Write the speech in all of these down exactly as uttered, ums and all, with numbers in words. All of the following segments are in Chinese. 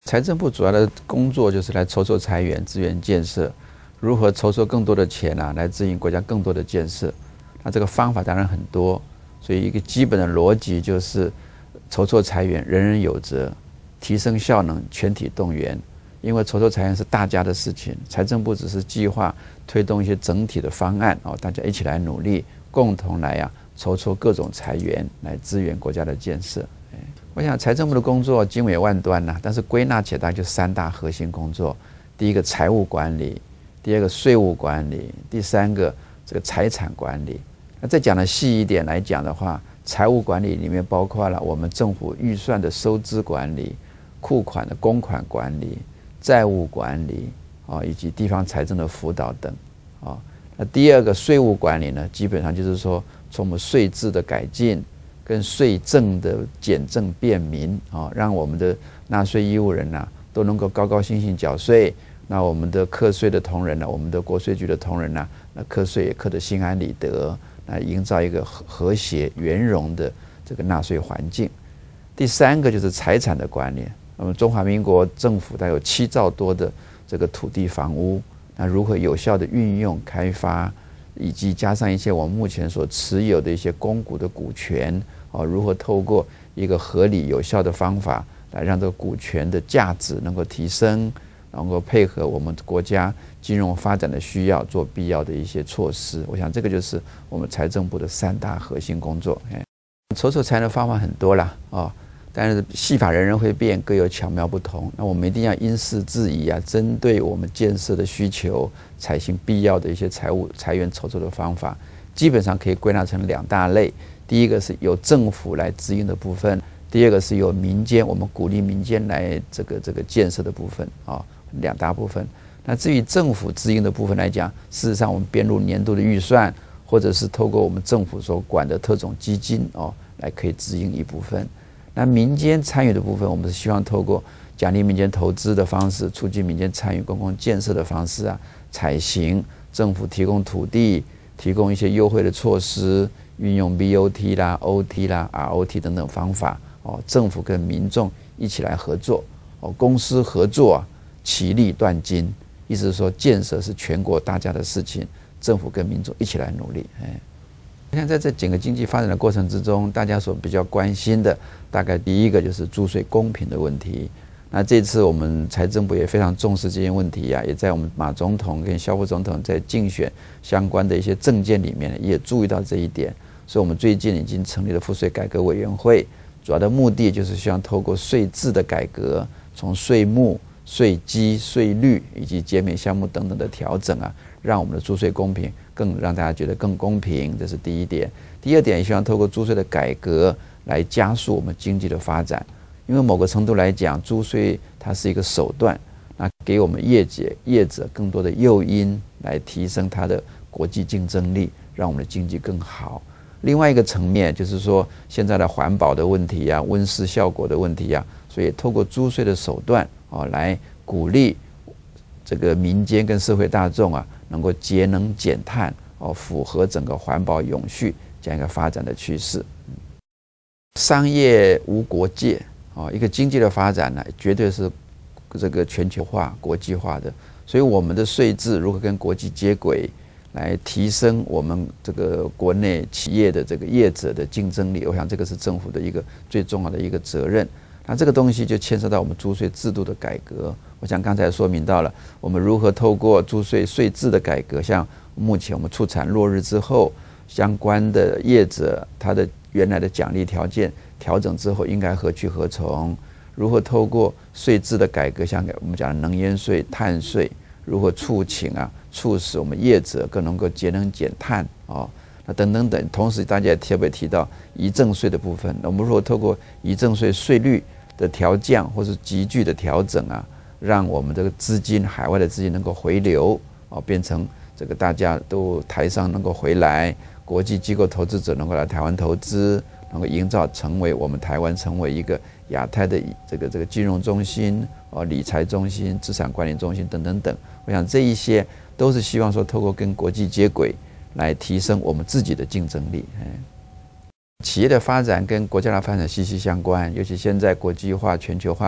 财政部主要的工作就是来筹措财源、资源建设，如何筹措更多的钱啊，来支援国家更多的建设。那这个方法当然很多，所以一个基本的逻辑就是筹措财源，人人有责；提升效能，全体动员。因为筹措财源是大家的事情，财政部只是计划推动一些整体的方案哦，大家一起来努力，共同来啊筹措各种财源，来支援国家的建设。我想财政部的工作经纬万端呐、啊，但是归纳起来就三大核心工作：第一个财务管理，第二个税务管理，第三个这个财产管理。那再讲的细一点来讲的话，财务管理里面包括了我们政府预算的收支管理、库款的公款管理、债务管理啊，以及地方财政的辅导等啊。那第二个税务管理呢，基本上就是说从我们税制的改进跟税政的简正便民啊，让我们的纳税义务人呐、啊、都能够高高兴兴缴税。那我们的课税的同仁呢、啊，我们的国税局的同仁呐、啊，那课税也课得心安理得，那营造一个和谐圆融的这个纳税环境。第三个就是财产的管理。那么中华民国政府它有七兆多的这个土地房屋，那如何有效的运用开发，以及加上一些我们目前所持有的一些公股的股权啊，如何透过一个合理有效的方法来让这个股权的价值能够提升，能够配合我们国家金融发展的需要，做必要的一些措施。我想这个就是我们财政部的三大核心工作。筹措财源的方法很多啦啊。但是戏法人人会变，各有巧妙不同。那我们一定要因事制宜啊，针对我们建设的需求，采行必要的一些财务财源筹措的方法。基本上可以归纳成两大类：第一个是由政府来支应的部分；第二个是由民间，我们鼓励民间来这个这个建设的部分啊，两大部分。那至于政府支应的部分来讲，事实上我们编入年度的预算，或者是透过我们政府所管的特种基金哦，来可以支应一部分。那民间参与的部分，我们是希望透过奖励民间投资的方式，促进民间参与公共建设的方式啊，采行政府提供土地、提供一些优惠的措施，运用 B O T 啦、O T 啦、R O T 等等方法哦，政府跟民众一起来合作哦，公私合作啊，其利断金，意思是说建设是全国大家的事情，政府跟民众一起来努力，哎。你看，在这整个经济发展的过程之中，大家所比较关心的，大概第一个就是租税公平的问题。那这次我们财政部也非常重视这件问题啊，也在我们马总统跟萧副总统在竞选相关的一些政见里面也注意到这一点。所以我们最近已经成立了赋税改革委员会，主要的目的就是希望透过税制的改革，从税目、税基、税率以及减免项目等等的调整啊，让我们的租税公平，更让大家觉得更公平，这是第一点。第二点，也希望透过租税的改革来加速我们经济的发展。因为某个程度来讲，租税它是一个手段，那给我们业者业者更多的诱因，来提升它的国际竞争力，让我们的经济更好。另外一个层面就是说，现在的环保的问题啊，温室效果的问题啊，所以透过租税的手段啊，来鼓励这个民间跟社会大众啊，能够节能减碳哦，符合整个环保永续这样一个发展的趋势。商业无国界哦，一个经济的发展呢，绝对是这个全球化、国际化的。所以我们的税制如何跟国际接轨，来提升我们这个国内企业的这个业者的竞争力，我想这个是政府的一个最重要的一个责任。那这个东西就牵涉到我们租税制度的改革。我想刚才说明到了，我们如何透过租税税制的改革，像目前我们畜产落日之后，相关的业者他的原来的奖励条件调整之后，应该何去何从？如何透过税制的改革，像我们讲的能源税、碳税，如何促请啊，促使我们业者更能够节能减碳啊，那等等等。同时，大家也特别提到遗赠税的部分，我们如何透过遗赠税税率的调降或是急剧的调整啊，让我们这个资金海外的资金能够回流啊，变成这个大家都台商能够回来，国际机构投资者能够来台湾投资，能够营造成为我们台湾成为一个亚太的这个这个金融中心啊、理财中心、资产管理中心等等等。我想这一些都是希望说透过跟国际接轨，来提升我们自己的竞争力。企业的发展跟国家的发展息息相关，尤其现在国际化、全球化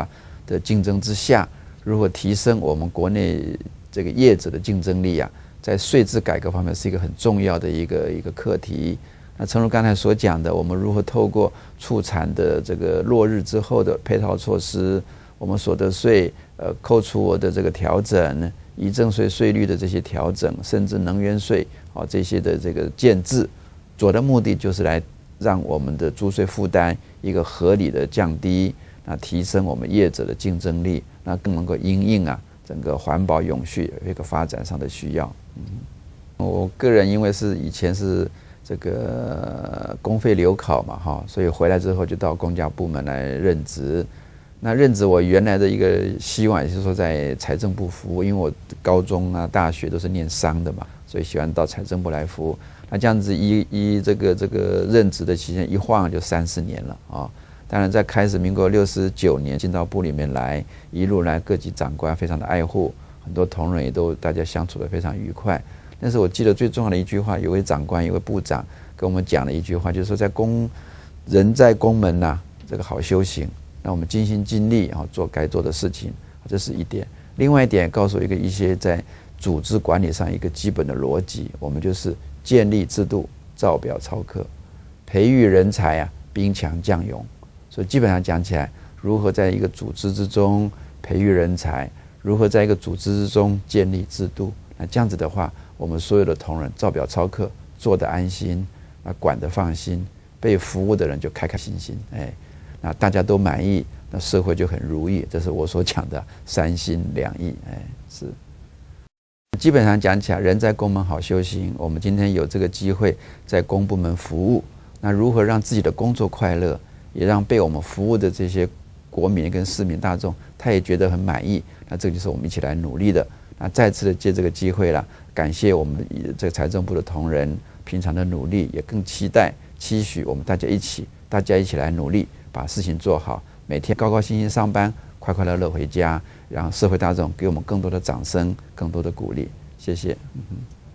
的竞争之下，如何提升我们国内这个业者的竞争力啊，在税制改革方面是一个很重要的一个一个课题。那诚如刚才所讲的，我们如何透过促产的这个落日之后的配套措施，我们所得税呃扣除额的这个调整，遗赠税税率的这些调整，甚至能源税啊这些的这个建制，主要的目的就是来让我们的租税负担一个合理的降低，那提升我们业者的竞争力，那更能够因应啊整个环保永续有一个发展上的需要。嗯，我个人因为是以前是这个公费留考嘛哈，所以回来之后就到公家部门来任职。那任职我原来的一个希望也是说在财政部服务，因为我高中啊、大学都是念商的嘛，所以喜欢到财政部来服务。那这样子一一这个这个任职的期间一晃就三十年了啊。当然在开始民国六十九年进到部里面来，一路来各级长官非常的爱护，很多同仁也都大家相处得非常愉快。但是我记得最重要的一句话，有位长官、有位部长跟我们讲了一句话，就是说在公人在公门呐、啊，这个好修行，那我们尽心尽力啊做该做的事情，这是一点。另外一点告诉我一个一些在组织管理上一个基本的逻辑，我们就是建立制度，照表操课，培育人才啊，兵强将勇。所以基本上讲起来，如何在一个组织之中培育人才，如何在一个组织之中建立制度，那这样子的话，我们所有的同仁照表操课，做得安心，啊，管得放心，被服务的人就开开心心，哎，那大家都满意，那社会就很如意。这是我所讲的三心两意，哎，是。基本上讲起来，人在公门好修行。我们今天有这个机会在公部门服务，那如何让自己的工作快乐，也让被我们服务的这些国民跟市民大众，他也觉得很满意。那这就是我们一起来努力的。那再次的借这个机会啦，感谢我们这个财政部的同仁平常的努力，也更期待期许我们大家一起，大家一起来努力，把事情做好，每天高高兴兴上班，快快乐乐回家，让社会大众给我们更多的掌声，更多的鼓励。谢谢。嗯